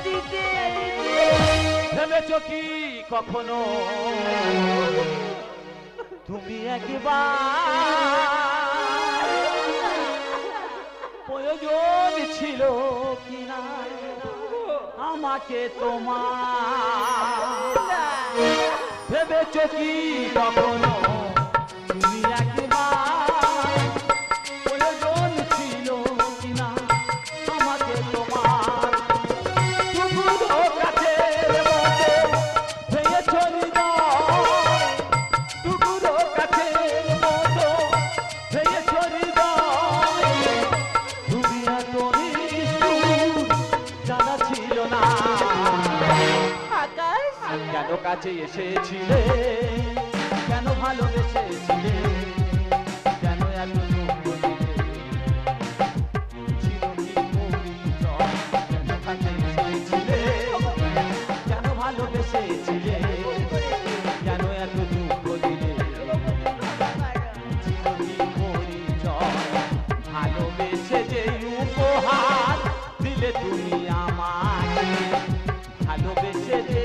দিতে। ভেবেছো কি কখনো তুমি একবার প্রয়োজন ছিল কিনা আমাকে তোমার? ভেবেছো কি কখনো তুমি একবার প্রয়োজন ছিল কিনা আমাকে তোমার? টুকরো কাছের মতো ভেঙেছো হৃদয়, টুকরো কাছের মতো ভেঙেছো হৃদয়। তুমি এত নিষ্ঠুর জানা ছিল না। আকাশ কেন কাছে এসেছিলে, কেন ভালোবেসেছিলে, কেন এত দুঃখ দিলে? ছিল কি পরিচয়? কেন কাছে এসেছিলে, কেন ভালোবেসেছিলে, কেন এত দুঃখ দিলে? ছিল কি পরিচয়? ভালোবেসে যে উপহার দিলে তুমি আমাকে, ভালোবেসে যে